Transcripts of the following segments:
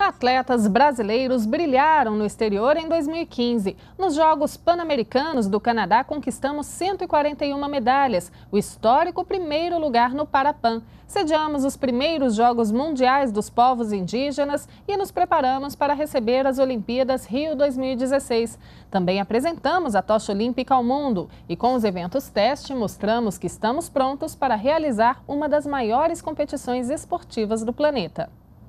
Atletas brasileiros brilharam no exterior em 2015. Nos Jogos Pan-Americanos do Canadá, conquistamos 141 medalhas, o histórico primeiro lugar no Parapan. Sediamos os primeiros Jogos Mundiais dos Povos Indígenas e nos preparamos para receber as Olimpíadas Rio 2016. Também apresentamos a tocha olímpica ao mundo e com os eventos teste mostramos que estamos prontos para realizar uma das maiores competições esportivas do planeta.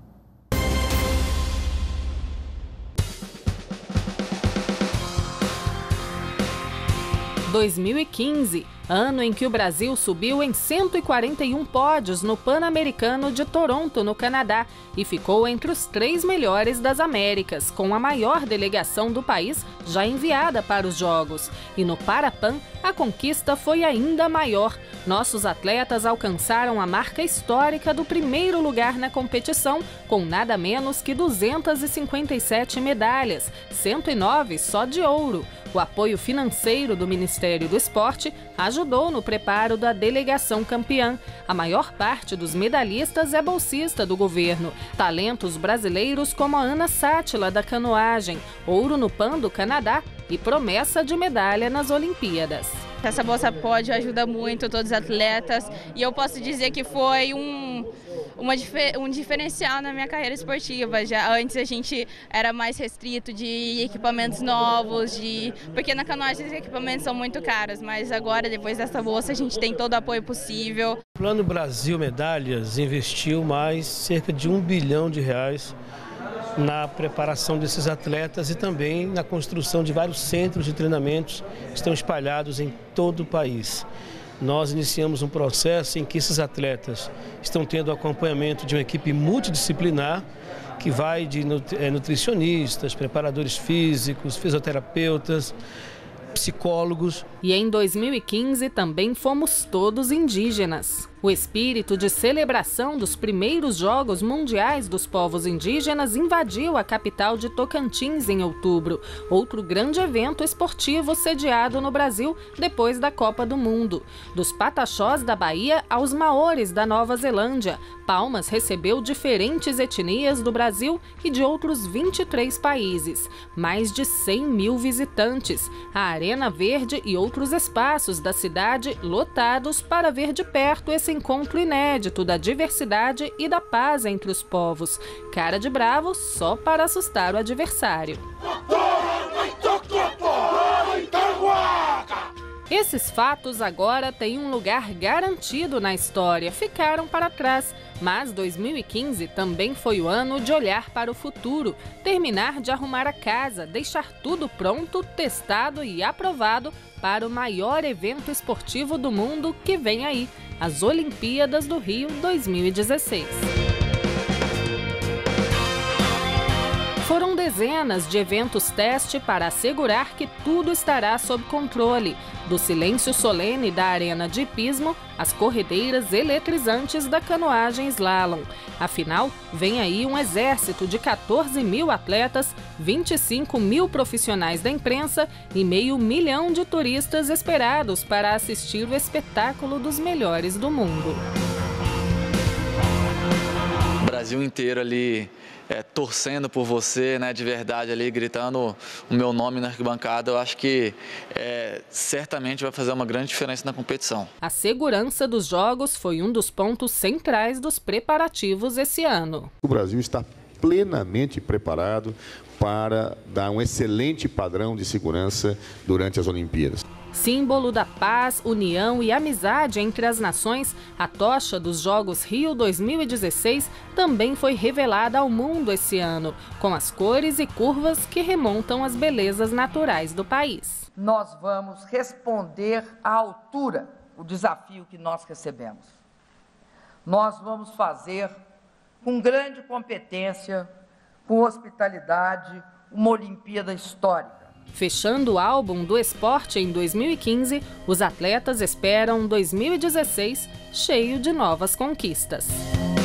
Em 2015, ano em que o Brasil subiu em 141 pódios no Pan-Americano de Toronto, no Canadá, e ficou entre os 3 melhores das Américas, com a maior delegação do país já enviada para os Jogos. E no Parapan, a conquista foi ainda maior. Nossos atletas alcançaram a marca histórica do primeiro lugar na competição, com nada menos que 257 medalhas, 109 só de ouro. O apoio financeiro do Ministério do Esporte ajudou no preparo da delegação campeã. A maior parte dos medalhistas é bolsista do governo. Talentos brasileiros como a Ana Sátila da canoagem, ouro no Pan do Canadá e promessa de medalha nas Olimpíadas. Essa bolsa pódio ajuda muito todos os atletas e eu posso dizer que foi um diferencial na minha carreira esportiva. Já antes a gente era mais restrito de equipamentos novos, porque na canoagem os equipamentos são muito caros, mas agora, depois dessa bolsa, a gente tem todo o apoio possível. O Plano Brasil Medalhas investiu mais cerca de R$1 bilhão na preparação desses atletas e também na construção de vários centros de treinamentos que estão espalhados em todo o país. Nós iniciamos um processo em que esses atletas estão tendo o acompanhamento de uma equipe multidisciplinar que vai de nutricionistas, preparadores físicos, fisioterapeutas, psicólogos. E em 2015 também fomos todos indígenas. O espírito de celebração dos primeiros Jogos Mundiais dos Povos Indígenas invadiu a capital de Tocantins em outubro, outro grande evento esportivo sediado no Brasil depois da Copa do Mundo. Dos Pataxós da Bahia aos Maores da Nova Zelândia, Palmas recebeu diferentes etnias do Brasil e de outros 23 países. Mais de 100 mil visitantes, a Arena Verde e outros espaços da cidade lotados para ver de perto esse encontro inédito da diversidade e da paz entre os povos. Cara de bravo só para assustar o adversário. Esses fatos agora têm um lugar garantido na história, ficaram para trás. Mas 2015 também foi o ano de olhar para o futuro, terminar de arrumar a casa, deixar tudo pronto, testado e aprovado para o maior evento esportivo do mundo que vem aí, as Olimpíadas do Rio 2016. Foram dezenas de eventos teste para assegurar que tudo estará sob controle. Do silêncio solene da arena de hipismo, às corredeiras eletrizantes da canoagem slalom. Afinal, vem aí um exército de 14 mil atletas, 25 mil profissionais da imprensa e meio milhão de turistas esperados para assistir o espetáculo dos melhores do mundo. O Brasil inteiro ali torcendo por você, né, de verdade ali, gritando o meu nome na arquibancada, eu acho que certamente vai fazer uma grande diferença na competição. A segurança dos Jogos foi um dos pontos centrais dos preparativos esse ano. O Brasil está plenamente preparado para dar um excelente padrão de segurança durante as Olimpíadas. Símbolo da paz, união e amizade entre as nações, a tocha dos Jogos Rio 2016 também foi revelada ao mundo esse ano, com as cores e curvas que remontam às belezas naturais do país. Nós vamos responder à altura o desafio que nós recebemos. Nós vamos fazer com grande competência, com hospitalidade, uma Olimpíada histórica. Fechando o álbum do esporte em 2015, os atletas esperam 2016 cheio de novas conquistas.